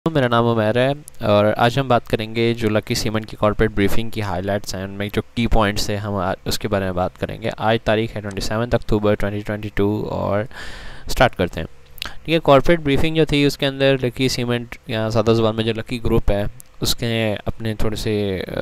मेरा नाम उमैर है और आज हम बात करेंगे जो लकी सीमेंट की कॉर्पोरेट ब्रीफिंग की हाइलाइट्स हैं, उनमें जो की पॉइंट्स हैं हम उसके बारे में बात करेंगे। आज तारीख है 27 अक्टूबर 2022 और स्टार्ट करते हैं। ठीक है, कॉर्पोरेट ब्रीफिंग जो थी उसके अंदर लकी सीमेंट या सादा ज़ुबान में जो लकी ग्रुप है उसके अपने थोड़े से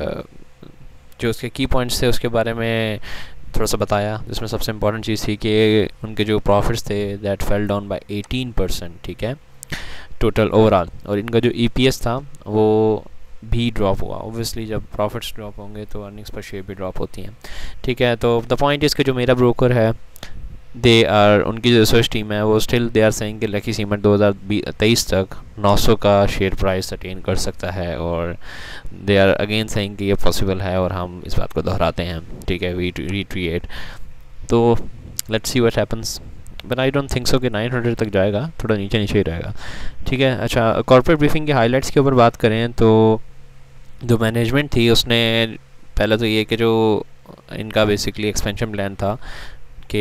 जो उसके की पॉइंट्स थे उसके बारे में थोड़ा सा बताया, जिसमें सबसे इंपॉर्टेंट चीज़ थी कि उनके जो प्रॉफिट्स थे दैट फेल डाउन बाय 18%। ठीक है, टोटल ओवरऑल। और इनका जो ईपीएस था वो भी ड्रॉप हुआ। ऑब्वियसली जब प्रॉफिट्स ड्रॉप होंगे तो अर्निंग्स पर शेयर भी ड्रॉप होती हैं। ठीक है, तो द पॉइंट इसके जो मेरा ब्रोकर है दे आर, उनकी जो रिसर्च टीम है वो स्टिल दे आर सेइंग कि लकी सीमेंट 2023 तक 900 का शेयर प्राइस अटेन कर सकता है, और दे आर अगेन सेइंग कि ये पॉसिबल है और हम इस बात को दोहराते हैं। ठीक है, वी रिट्रीएट। तो let's see what happens, but I don't think so कि 900 तक जाएगा, थोड़ा नीचे नीचे ही रहेगा। ठीक है, अच्छा, कॉर्पोरेट ब्रीफिंग के हाइलाइट्स के ऊपर बात करें तो जो मैनेजमेंट थी उसने पहले तो ये कि जो इनका बेसिकली एक्सपेंशन प्लान था कि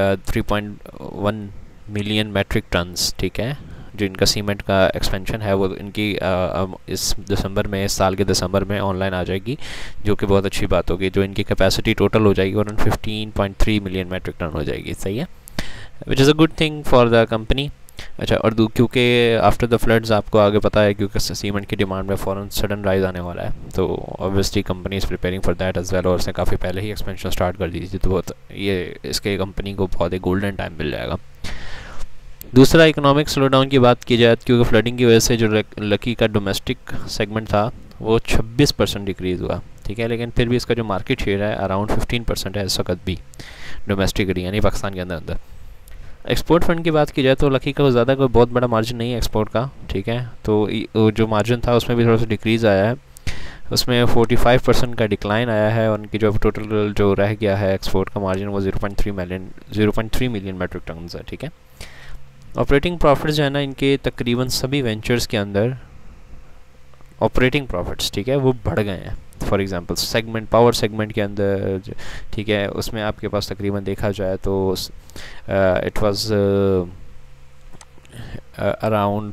3.1 मिलियन मैट्रिक टन्स, ठीक है, जो इनका सीमेंट का एक्सपेंशन है वो इनकी इस दिसंबर में, इस साल के दिसंबर में ऑनलाइन आ जाएगी, जो कि बहुत अच्छी बात होगी। जो इनकी कैपेसिटी टोटल हो जाएगी और 15.3 मिलियन मैट्रिक टन हो जाएगी। सही है, which is a good thing for the company. अच्छा, और क्योंकि आफ्टर द फ्लड्स आपको आगे पता है क्योंकि सीमेंट की डिमांड में फ़ौरन सडन राइज आने वाला है, तो obviously company is preparing for that as well, और उसने काफ़ी पहले ही एक्सपेंशन स्टार्ट कर दी थी, तो बहुत ये इसके कंपनी को बहुत ही गोल्डन टाइम मिल जाएगा। दूसरा, इकोनॉमिक स्लो डाउन की बात की जाए क्योंकि फ्लडिंग की वजह से जो लकी का डोमेस्टिक सेगमेंट था वो 26% डिक्रीज़ हुआ। ठीक है, लेकिन फिर भी इसका जो मार्केट शेयर है अराउंड 15% है इस वक्त भी डोमेस्टिकली, यानी पाकिस्तान के अंदर। एक्सपोर्ट फंड की बात की जाए तो लकी का ज़्यादा कोई बहुत बड़ा मार्जिन नहीं है एक्सपोर्ट का। ठीक है, तो जो मार्जिन था उसमें भी थोड़ा सा डिक्रीज़ आया है, उसमें 45% का डिक्लाइन आया है, और उनकी जो टोटल जो रह गया है एक्सपोर्ट का मार्जिन वो 0.3 मिलियन मैट्रिक टन है। ठीक है, ऑपरेटिंग प्रॉफिट्स जो है ना इनके तकरीबन सभी वेंचर्स के अंदर ऑपरेटिंग प्रॉफिट्स, ठीक है, वो बढ़ गए हैं। For example segment, power segment के अंदर, ठीक है, उसमें आपके पास तकरीबन देखा जाए तो it was around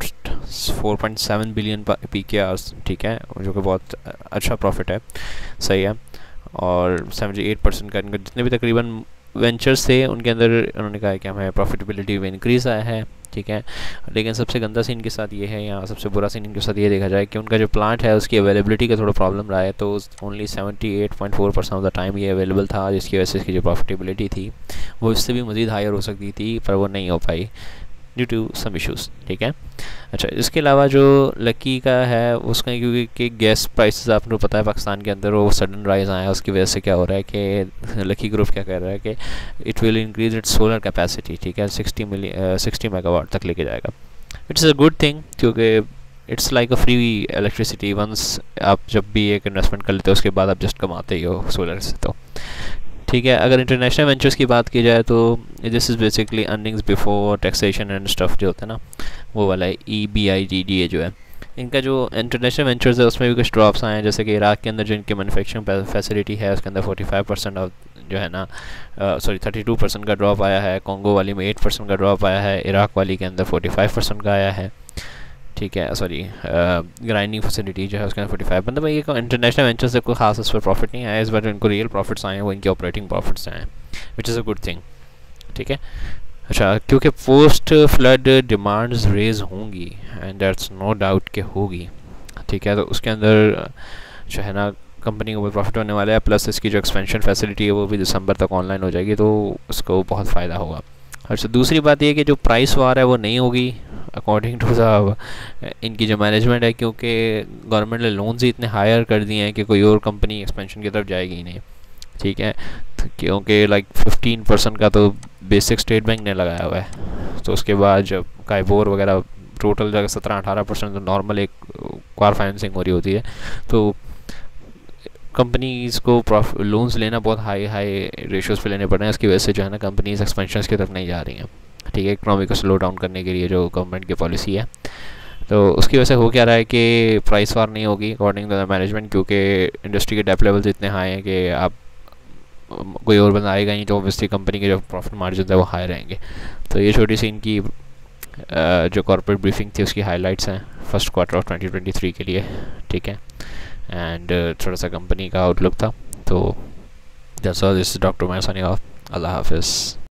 4.7 billion PKR, ठीक है, जो कि बहुत अच्छा प्रॉफिट है। सही है, और 78% का इनका जितने भी तकरीबन वेंचर्स थे उनके अंदर उन्होंने कहा कि हमें प्रॉफिटेबिलिटी में इंक्रीज़ आया है। ठीक है, लेकिन सबसे गंदा सीन इनके साथ ये है, या सबसे बुरा सीन इनके साथ ये देखा जाए कि उनका जो प्लांट है उसकी अवेलेबिलिटी का थोड़ा प्रॉब्लम रहा है, तो ओनली 78.4% ऑफ द टाइम ये अवेलेबल था, जिसकी वजह से इसकी जो प्रॉफिटेबिलिटी थी वो इससे भी मज़ीद हायर हो सकती थी, पर वो नहीं हो पाई ड्यू टू सम इशूज़। ठीक है, अच्छा, इसके अलावा जो लकी का है उसका क्योंकि गैस प्राइसेस आपको पता है पाकिस्तान के अंदर वो सडन राइज आया है, उसकी वजह से क्या हो रहा है कि लकी ग्रुप क्या कह रहा है कि it will increase its solar capacity. ठीक है, 60 मेगावाट तक लेके जाएगा, इट्स अ गुड थिंग क्योंकि it's like a free electricity. Once आप जब भी एक इन्वेस्टमेंट कर लेते हो उसके बाद आप जस्ट कमाते ही हो सोलर से। तो ठीक है, अगर इंटरनेशनल वेंचर्स की बात की जाए तो this is basically earnings before taxation and stuff जो होता है ना, वो वाला है EBITDA जो है। इनका जो इंटरनेशनल वेंचर्स है उसमें भी कुछ ड्रॉप्स आए हैं, जैसे कि इराक के अंदर जो इनकी मैन्युफैक्चरिंग फैसिलिटी है उसके अंदर 45% ऑफ जो है ना 32% का ड्रॉप आया है, कॉन्गो वाली में 8% का ड्रॉप आया है, इराक वाली के अंदर 45% का आया है। ठीक है, सॉरी, ग्राइंडिंग फैसिलिटी जो है उसके अंदर 45, मतलब ये इंटरनेशनल वेंचर से कोई खास इस पर प्रॉफिट नहीं आया इस बार, इनको रियल प्रॉफिट्स आए हैं वो इनके ऑपरेटिंग प्रॉफिट्स आए हैं, which is a good thing. ठीक है, अच्छा, क्योंकि पोस्ट फ्लड डिमांड्स रेज होंगी एंड दैट्स नो डाउट के होगी। ठीक है, तो उसके अंदर जो है ना कंपनी को बहुत प्रॉफिट होने वाला है, प्लस इसकी जो एक्सपेंशन फैसिलिटी है वो भी दिसंबर तक ऑनलाइन हो जाएगी, तो उसको बहुत फ़ायदा होगा। अच्छा, दूसरी बात ये कि जो प्राइस वार है वो नहीं होगी अकॉर्डिंग टू द इनकी जो मैनेजमेंट है, क्योंकि गवर्नमेंट ने लोन्स ही इतने हायर कर दिए हैं कि कोई और कंपनी एक्सपेंशन की तरफ जाएगी ही नहीं। ठीक है, क्योंकि लाइक 15% का तो बेसिक स्टेट बैंक ने लगाया हुआ है, तो उसके बाद जब काइबोर वगैरह टोटल जगह 17-18% तो नॉर्मल एक कार फाइनेंसिंग हो रही होती है, तो कंपनीज़ को लोन्स लेना बहुत हाई रेशियोज़ पे लेने पड़ रहे हैं, इसकी वजह से जो है ना कंपनीज एक्सपेंशन की तरफ नहीं जा रही हैं। ठीक है, इकोनॉमी को स्लो डाउन करने के लिए जो गवर्नमेंट की पॉलिसी है, तो उसकी वजह से हो क्या रहा है कि प्राइस वार नहीं होगी अकॉर्डिंग टू द मैनेजमेंट, क्योंकि इंडस्ट्री के डेप लेवल्स इतने हाई हैं कि आप कोई और बंदा आएगा नहीं, तो ऑब्वियसली कंपनी के जो प्रॉफिट मार्जिन है वो हाई रहेंगे। तो ये छोटी सी इनकी जो कॉर्पोरेट ब्रीफिंग थी उसकी हाइलाइट्स हैं फर्स्ट क्वार्टर ऑफ 2023 के लिए, ठीक है। एंड थोड़ा सा कंपनी का आउटलुक था। तो that's all, this is doctor Umair signing off. अल्लाह हाफिज़।